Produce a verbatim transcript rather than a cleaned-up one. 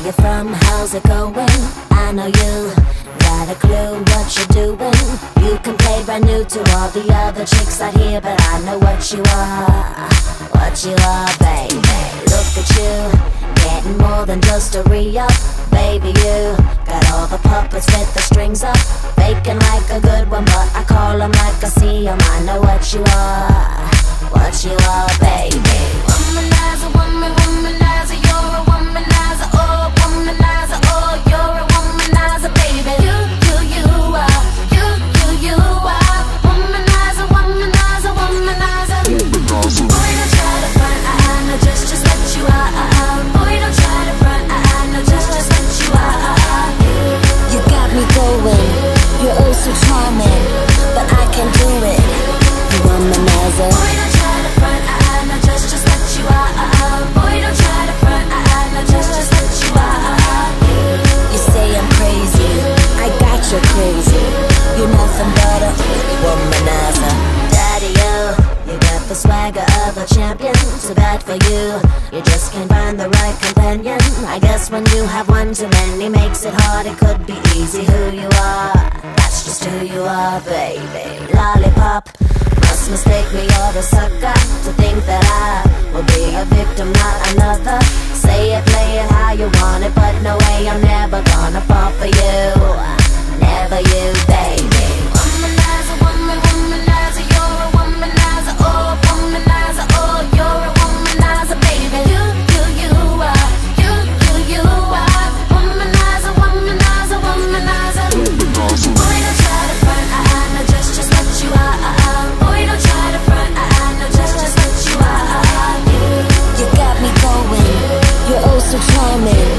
you from? How's it going? I know you got a clue what you're doing. You can play brand new to all the other chicks out here, but I know what you are, what you are, baby. Look at you, getting more than just a re-up. Baby, you got all the puppets with the strings up, faking like a good one, but I call them like I see them. I know what you are, what you are, baby. Womanizer, woman, womanizer, you're a womanizer, oh, womanizer, oh, you're a womanizer, baby. You, you, you are, you, you, you are, womanizer, womanizer, womanizer. Boy, don't try to front, I, I know just, just what you are. Boy, don't try to front, I, I know just, just what you are. You got me going, you're oh so charming, but I can do it, you womanizer. Boy, don't try to front, I, I know just, just what you are. Boy, don't try to front, I, I know just, just what you are. You say I'm crazy, I got you crazy. You're nothing but a womanizer. Daddy, you, you got the swagger of a champion. Too bad for you, you just can't find the right companion. I guess when you have one too many makes it hard. It could be easy who you are, that's just who you are, baby. Lollipop, must mistake me or a sucker to think that I will be a victim, not another. Say it, play it how you want it, but no way, I'm never gonna fall for you, never you, baby. Womanizer, woman, womanizer, you're a womanizer, oh, womanizer, oh, you're a womanizer, baby. You, you, you are, you, you, you are, womanizer, womanizer, womanizer. Boy, don't try to front, I, I know just, just what you are. Boy, don't try to front, I, I know just, just what you are. You got me going, you're oh so charming,